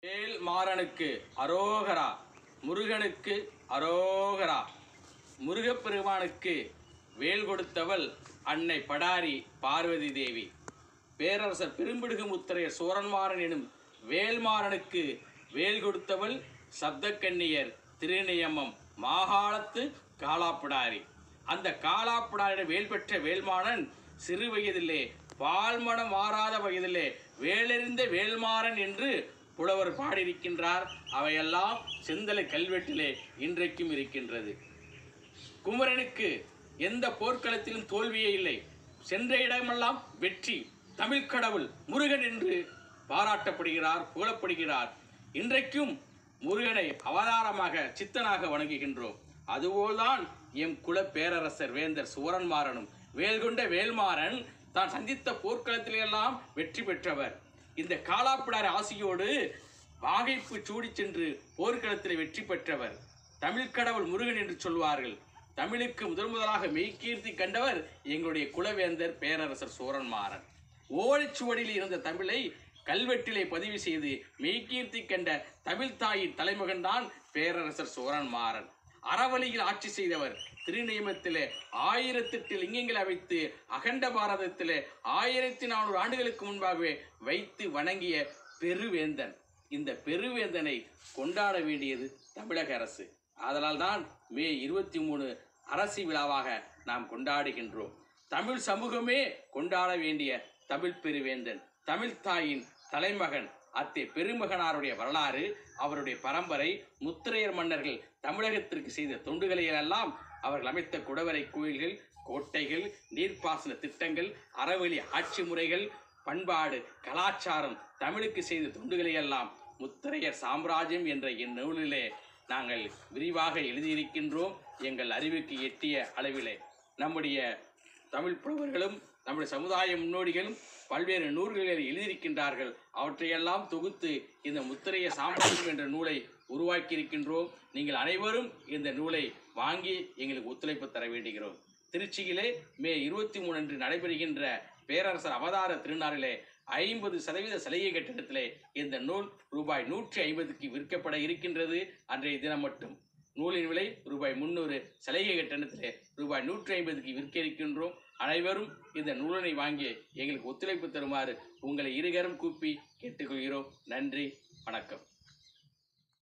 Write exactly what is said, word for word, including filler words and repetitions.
வேல் மாறனுக்கு அரோகரா, முருகனுக்கு அரோகரா. முருகப்பெருமானுக்கு வேல் கொடுத்தவள் அன்னை படாரி பார்வதி தேவி. பேரரசர் பெரும்பிடுகு முத்திரையர் சோரன்மாறன் எனும் வேல்மாறனுக்கு வேல் கொடுத்தவள் சப்தக்கன்னியர் திருநியமம் மாகாளத்து காலாப்பிடாரி. அந்த காலாப்பிடாரிட வேல் பெற்ற வேல்மாறன் சிறு வயதிலே பால்மனம் மாறாத வயதிலே வேலெறிந்த வேல்மாறன் என்று புலவர் பாடியிருக்கின்றார். அவையெல்லாம் செந்தலை கல்வெட்டிலே இன்றைக்கும் இருக்கின்றது. குமரனுக்கு எந்த போர்க்களத்திலும் தோல்வியே இல்லை. சென்ற இடமெல்லாம் வெற்றி. தமிழ் கடவுள் முருகன் என்று பாராட்டப்படுகிறார், புகழப்படுகிறார். இன்றைக்கும் முருகனை அவதாரமாக சித்தனாக வணங்குகின்றோம். அதுபோல்தான் எம் குல பேரரசர் வேந்தர் சோரன்மாறனும் வேல்கொண்ட வேல்மாறன் தான் சந்தித்த போர்க்களத்திலெல்லாம் வெற்றி பெற்றவர். இந்த காலாப்பிடாரி ஆசியோடு வாகைப்பு சூடி சென்று போர்க்களத்தில் வெற்றி பெற்றவர். தமிழ் கடவுள் முருகன் என்று சொல்வார்கள். தமிழுக்கு முதன் முதலாக மெய்கீர்த்தி கண்டவர் எங்களுடைய குலவேந்தர் பேரரசர் சோரன்மாறன். ஓலைச்சுவடியில் இருந்த தமிழை கல்வெட்டிலே பதிவு செய்து மெய்கீர்த்தி கண்ட தமிழ் தாயின் தலைமகன்தான் பேரரசர் சோரன்மாறன். அறவழியில் ஆட்சி செய்தவர். திருநியமத்திலே ஆயிரத்தெட்டு லிங்கங்களை வைத்து அகண்ட பாரதத்திலே ஆயிரத்தி நானூறு ஆண்டுகளுக்கு முன்பாகவே வைத்து வணங்கிய பெருவேந்தன். இந்த பெருவேந்தனை கொண்டாட வேண்டியது தமிழக அரசு. அதனால் தான் மே இருபத்தி மூணு அரசு விழாவாக நாம் கொண்டாடுகின்றோம். தமிழ் சமூகமே கொண்டாட வேண்டிய தமிழ் பெருவேந்தன், தமிழ் தாயின் தலைமகன், அத்தே பெருமகனாருடைய வரலாறு, அவருடைய பரம்பரை, முத்திரையர் மன்னர்கள் தமிழகத்திற்கு செய்த தொண்டுகளை எல்லாம், அவர்கள் அமைத்த குடவரை கோயில்கள், கோட்டைகள், நீர்ப்பாசன திட்டங்கள், அறவழி ஆட்சி முறைகள், பண்பாடு, கலாச்சாரம், தமிழுக்கு செய்த தொண்டுகளை எல்லாம் முத்திரையர் சாம்ராஜ்யம் என்ற இந்நூலிலே நாங்கள் விரிவாக எழுதியிருக்கின்றோம். எங்கள் அறிவுக்கு எட்டிய அளவிலே நம்முடைய தமிழ் புலவர்களும் நம்முடைய சமுதாய முன்னோடிகளும் பல்வேறு நூல்களில் எழுதியிருக்கின்றார்கள். அவற்றையெல்லாம் தொகுத்து இந்த முத்திரைய சாம்ராஜ்யம் என்ற நூலை உருவாக்கியிருக்கின்றோம். நீங்கள் அனைவரும் இந்த நூலை வாங்கி எங்களுக்கு ஒத்துழைப்பு தர வேண்டுகிறோம். திருச்சியிலே மே இருபத்தி மூணு அன்று நடைபெறுகின்ற பேரரசர் அவதார திருநாளிலே ஐம்பது சதவீத சலுகை கட்டணத்திலே இந்த நூல் ரூபாய் நூற்றி ஐம்பதுக்கு விற்கப்பட இருக்கின்றது. அன்றைய தினம் மட்டும் நூலின் விலை ரூபாய் முன்னூறு, சலுகை கட்டணத்திலே ரூபாய் நூற்றி ஐம்பதுக்கு விற்க இருக்கின்றோம். அனைவரும் இந்த நூலினை வாங்கி எங்களுக்கு ஒத்துழைப்பு தருமாறு உங்களை இருகரம் கூப்பி கேட்டுக்கொள்கிறோம். நன்றி, வணக்கம்.